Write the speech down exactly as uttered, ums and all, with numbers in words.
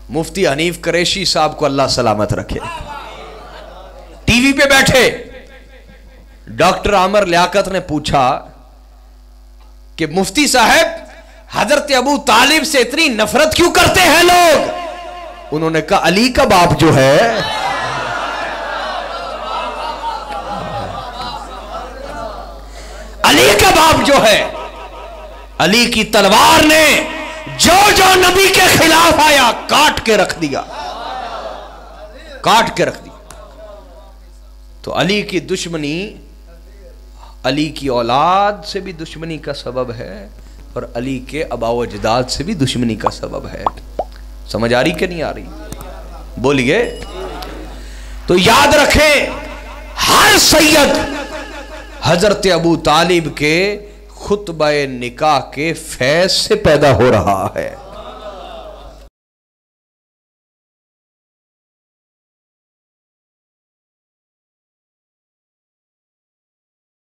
मुफ्ती हनीफ कुरैशी साहब को अल्लाह सलामत रखे, टीवी पे बैठे डॉक्टर आमर लियाकत ने पूछा कि मुफ्ती साहब हजरत अबू तालिब से इतनी नफरत क्यों करते हैं लोग? उन्होंने कहा अली का बाप जो है, अली का बाप जो है, अली की तलवार ने जो जो नबी के खिलाफ आया काट के रख दिया, काट के रख दिया। तो अली की दुश्मनी अली की औलाद से भी दुश्मनी का सबब है और अली के अबाव अजदाद से भी दुश्मनी का सबब है। समझ आ रही कि नहीं आ रही? बोलिए। तो याद रखें, हर सैयद हजरत अबू तालिब के खुतबा निकाह के फैज से पैदा हो रहा है।